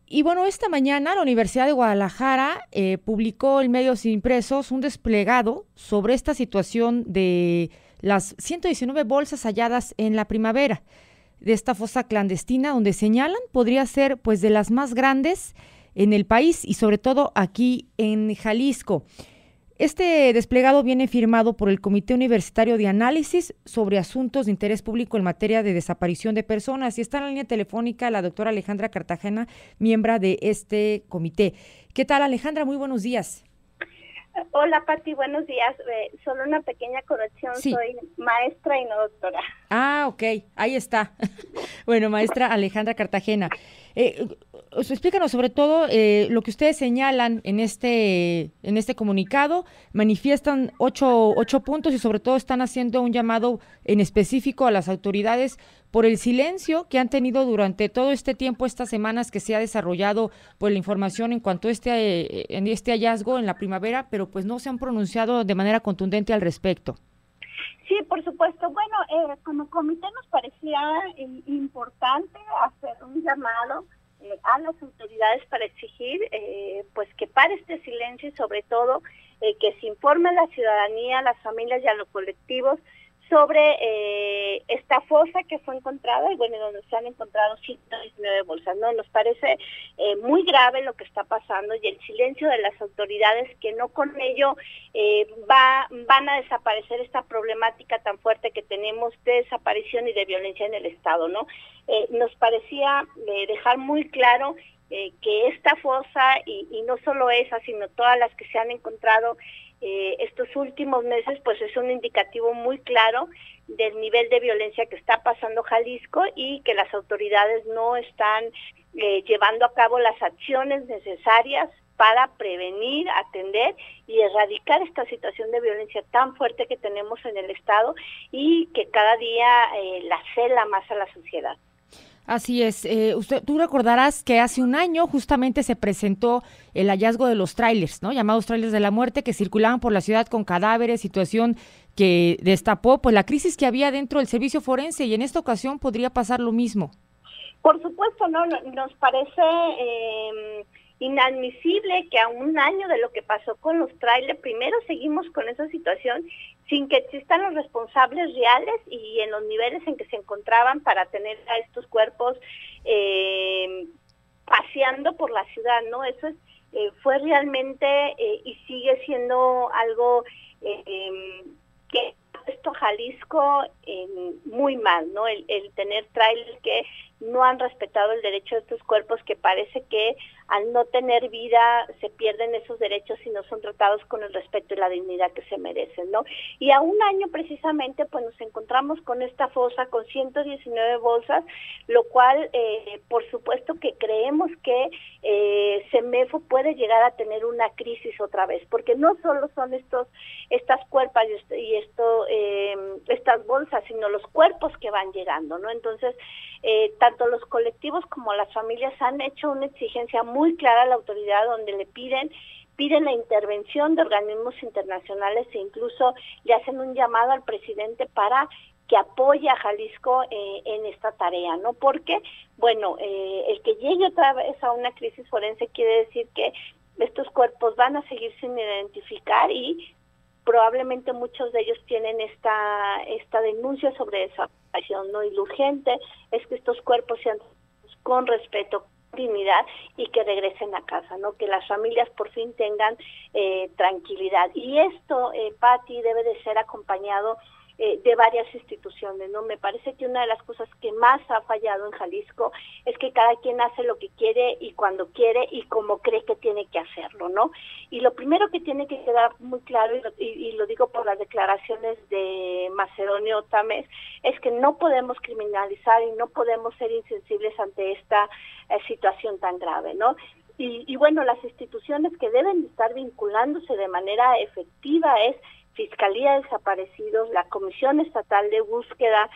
Y bueno, esta mañana la Universidad de Guadalajara publicó en medios impresos un desplegado sobre esta situación de las 119 bolsas halladas en la primavera de esta fosa clandestina, donde señalan podría ser pues de las más grandes en el país y sobre todo aquí en Jalisco. Este desplegado viene firmado por el Comité Universitario de Análisis sobre Asuntos de Interés Público en materia de desaparición de personas, y está en la línea telefónica la doctora Alejandra Cartagena, miembro de este comité. ¿Qué tal, Alejandra? Muy buenos días. Hola, Pati, buenos días. Solo una pequeña corrección, Sí. soy maestra y no doctora. Ah, ok, ahí está. Bueno, maestra Alejandra Cartagena, eh, explícanos sobre todo lo que ustedes señalan en este comunicado. Manifiestan ocho puntos y sobre todo están haciendo un llamado en específico a las autoridades por el silencio que han tenido durante todo este tiempo, estas semanas que se ha desarrollado pues la información en cuanto a en este hallazgo en la primavera, pero pues no se han pronunciado de manera contundente al respecto. Sí, por supuesto. Bueno, como comité nos parecía importante hacer un llamado a las autoridades para exigir pues que pare este silencio y sobre todo que se informe a la ciudadanía, a las familias y a los colectivos sobre esta fosa que fue encontrada y bueno, donde se han encontrado 119 bolsas, ¿no? Nos parece muy grave lo que está pasando y el silencio de las autoridades, que no con ello van a desaparecer esta problemática tan fuerte que tenemos de desaparición y de violencia en el Estado, ¿no? Nos parecía dejar muy claro que esta fosa, y no solo esa, sino todas las que se han encontrado estos últimos meses, pues es un indicativo muy claro del nivel de violencia que está pasando Jalisco y que las autoridades no están llevando a cabo las acciones necesarias para prevenir, atender y erradicar esta situación de violencia tan fuerte que tenemos en el Estado y que cada día la cela más a la sociedad. Así es. Tú recordarás que hace un año justamente se presentó el hallazgo de los tráilers, ¿no? Llamados tráilers de la muerte, que circulaban por la ciudad con cadáveres, situación que destapó pues la crisis que había dentro del servicio forense, y en esta ocasión podría pasar lo mismo. Por supuesto, no, nos parece inadmisible que a un año de lo que pasó con los trailers, primero seguimos con esa situación sin que existan los responsables reales y en los niveles en que se encontraban para tener a estos cuerpos paseando por la ciudad, ¿no? Eso fue realmente y sigue siendo algo que esto Jalisco muy mal, ¿no? El tener trailers que no han respetado el derecho de estos cuerpos, que parece que al no tener vida se pierden esos derechos y no son tratados con el respeto y la dignidad que se merecen, ¿no? Y a un año precisamente pues nos encontramos con esta fosa con 119 bolsas, lo cual por supuesto que creemos que CEMEFO puede llegar a tener una crisis otra vez, porque no solo son estas cuerpos y estas bolsas, sino los cuerpos que van llegando, ¿no? Entonces, tanto los colectivos como las familias han hecho una exigencia muy clara a la autoridad, donde le piden la intervención de organismos internacionales e incluso le hacen un llamado al presidente para que apoye a Jalisco en esta tarea, ¿no? Porque, bueno, el que llegue otra vez a una crisis forense quiere decir que estos cuerpos van a seguir sin identificar y probablemente muchos de ellos tienen esta denuncia sobre desaparición, ¿no? Y lo urgente es que estos cuerpos sean con respeto, dignidad y que regresen a casa, ¿no? Que las familias por fin tengan tranquilidad. Y esto, Pati, debe de ser acompañado de varias instituciones, ¿no? Me parece que una de las cosas que más ha fallado en Jalisco es que cada quien hace lo que quiere y cuando quiere y como cree que tiene que hacerlo, ¿no? Y lo primero que tiene que quedar muy claro, y lo digo por las declaraciones de Macedonio Tamés, es que no podemos criminalizar y no podemos ser insensibles ante esta situación tan grave, ¿no? Y bueno, las instituciones que deben de estar vinculándose de manera efectiva es Fiscalía de Desaparecidos, la Comisión Estatal de Búsqueda,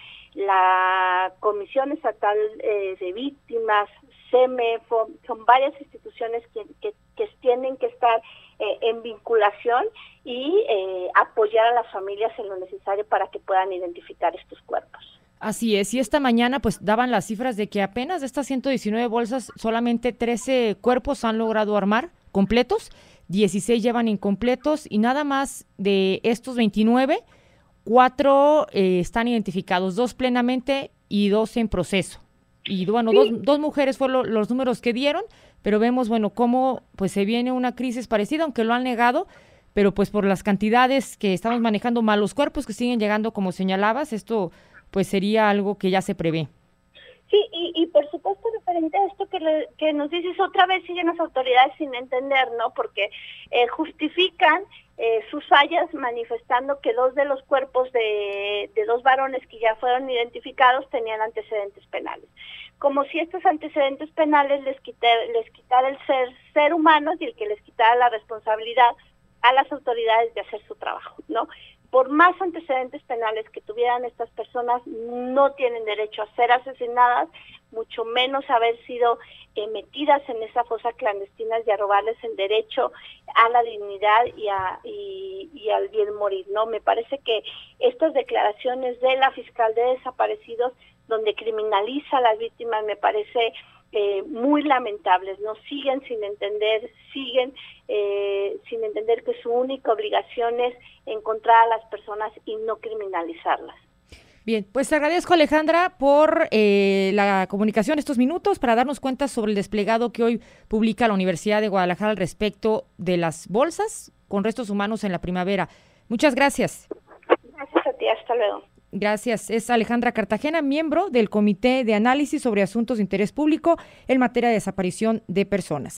la Comisión Estatal de Víctimas, CEMEFO, son varias instituciones que tienen que estar en vinculación y apoyar a las familias en lo necesario para que puedan identificar estos cuerpos. Así es, y esta mañana pues daban las cifras de que apenas de estas 119 bolsas, solamente 13 cuerpos han logrado armar completos, 16 llevan incompletos y nada más de estos 29, 4 están identificados, 2 plenamente y 2 en proceso. Y bueno, Sí, dos mujeres fueron los números que dieron, pero vemos, bueno, cómo pues se viene una crisis parecida, aunque lo han negado, pero pues por las cantidades que estamos manejando, más los cuerpos que siguen llegando, como señalabas, esto pues sería algo que ya se prevé. sí, y por supuesto referente a esto que nos dices otra vez, siguen las autoridades sin entender, ¿no? Porque justifican sus fallas manifestando que 2 de los cuerpos de 2 varones que ya fueron identificados tenían antecedentes penales. Como si estos antecedentes penales les quitara el ser humano y el que les quitara la responsabilidad a las autoridades de hacer su trabajo, ¿no? Por más antecedentes penales que tuvieran estas personas, no tienen derecho a ser asesinadas, mucho menos haber sido metidas en esa fosa clandestina y a robarles el derecho a la dignidad y al bien morir, ¿no? Me parece que estas declaraciones de la fiscal de desaparecidos, donde criminaliza a las víctimas, me parece muy lamentables, ¿no? Siguen sin entender que su única obligación es encontrar a las personas y no criminalizarlas. Bien, pues te agradezco, Alejandra, por la comunicación estos minutos para darnos cuenta sobre el desplegado que hoy publica la Universidad de Guadalajara al respecto de las bolsas con restos humanos en la primavera. Muchas gracias. Gracias a ti, hasta luego. Gracias. Es Alejandra Cartagena, miembro del Comité de Análisis sobre Asuntos de Interés Público en materia de desaparición de personas.